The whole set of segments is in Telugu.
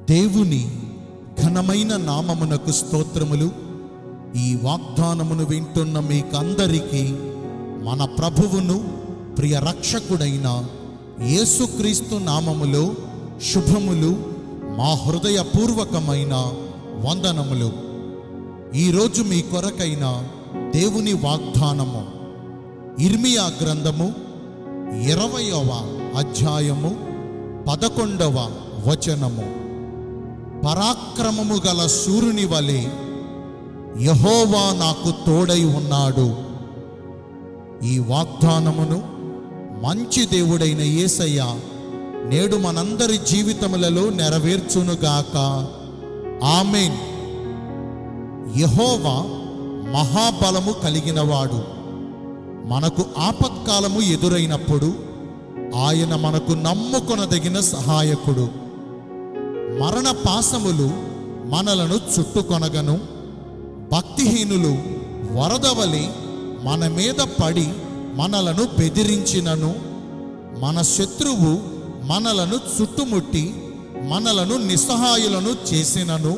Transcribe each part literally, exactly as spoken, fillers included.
దేవుని ఘనమైన నామమునకు స్తోత్రములు. ఈ వాగ్దానమును వింటున్న మీకందరికీ మన ప్రభువును ప్రియ రక్షకుడైన యేసుక్రీస్తు నామములో శుభములు, మా హృదయపూర్వకమైన వందనములు. ఈరోజు మీ కొరకైన దేవుని వాగ్దానము ఇర్మియా గ్రంథము ఇరవయవ అధ్యాయము పదకొండవ వచనము. పరాక్రమము గల సూర్యుని వలె యెహోవా నాకు తోడై ఉన్నాడు. ఈ వాగ్దానమును మంచి దేవుడైన యేసయ్య నేడు మనందరి జీవితములలో నెరవేర్చునుగాక. ఆమేన్. యెహోవా మహాబలము కలిగినవాడు. మనకు ఆపత్కాలము ఎదురైనప్పుడు ఆయన మనకు నమ్ముకొనదగిన సహాయకుడు. మరణ పాశములు మనలను చుట్టుకొనగను. భక్తిహీనులు వరదవలి మన మీద పడి మనలను బెదిరించినను, మన శత్రువు మనలను చుట్టుముట్టి మనలను నిస్సహాయులను చేసినను,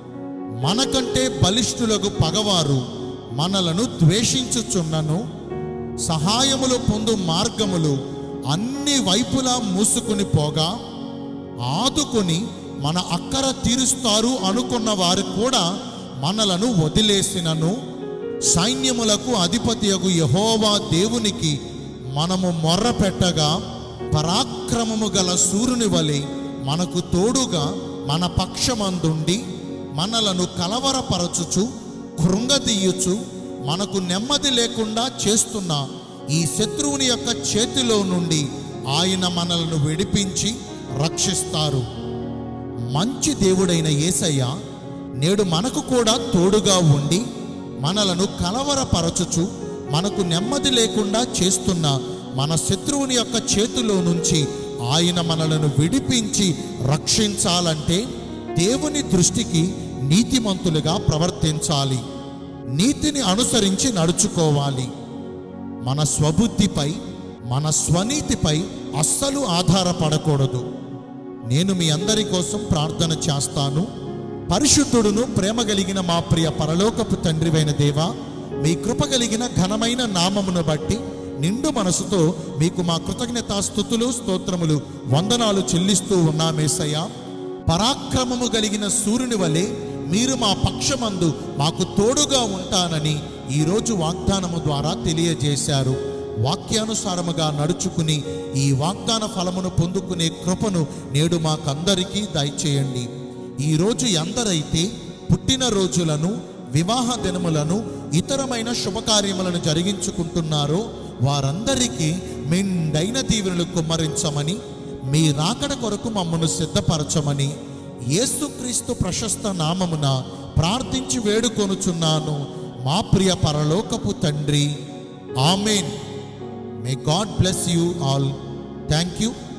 మనకంటే బలిష్ఠులకు పగవారు మనలను ద్వేషించుచున్నను, సహాయములు పొందు మార్గములు అన్ని వైపులా మూసుకుని పోగా ఆదుకొని మన అక్కర తీరుస్తారు అనుకున్న వారు కూడా మనలను వదిలేసినను, సైన్యములకు అధిపతియగు యెహోవా దేవునికి మనము మొర్ర పెట్టగా పరాక్రమము గల సూర్యుని వలె మనకు తోడుగా మన పక్షమందుండి మనలను కలవరపరచుచు కృంగదీయుచు మనకు నెమ్మది లేకుండా చేస్తున్న ఈ శత్రువుని యొక్క చేతిలో నుండి ఆయన మనలను విడిపించి రక్షిస్తారు. మంచి దేవుడైన యేసయ్య నేడు మనకు కూడా తోడుగా ఉండి మనలను కలవరపరచుచు మనకు నెమ్మది లేకుండా చేస్తున్న మన శత్రువుని యొక్క చేతిలో నుంచి ఆయన మనలను విడిపించి రక్షించాలంటే దేవుని దృష్టికి నీతిమంతులుగా ప్రవర్తించాలి. నీతిని అనుసరించి నడుచుకోవాలి. మన స్వబుద్ధిపై, మన స్వనీతిపై అస్సలు ఆధారపడకూడదు. నేను మీ అందరి కోసం ప్రార్థన చేస్తాను. పరిశుద్ధుడును ప్రేమ కలిగిన మా ప్రియ పరలోకపు తండ్రివైన దేవా, మీ కృప కలిగిన ఘనమైన నామమును బట్టి నిండు మనసుతో మీకు మా కృతజ్ఞతాస్తుతులు, స్తోత్రములు, వందనాలు చెల్లిస్తూ ఉన్నామేసయ్యా. పరాక్రమము కలిగిన సూర్యుని వలె మీరు మా పక్షమందు మాకు తోడుగా ఉంటానని ఈరోజు వాగ్దానము ద్వారా తెలియజేశారు. వాక్యానుసారముగా నడుచుకుని ఈ వాగ్దాన ఫలమును పొందుకునే కృపను నేడు మాకందరికీ దయచేయండి. ఈరోజు ఎందరైతే పుట్టినరోజులను, వివాహ దినములను, ఇతరమైన శుభకార్యములను జరిగించుకుంటున్నారో వారందరికీ మెండైన దీవెనలు కుమ్మరించమని, మీ రాకడ కొరకు మమ్మను సిద్ధపరచమని యేసుక్రీస్తు ప్రశస్త నామమున ప్రార్థించి వేడుకొనుచున్నాను మా ప్రియ పరలోకపు తండ్రి. ఆమేన్. May God bless you all. Thank you.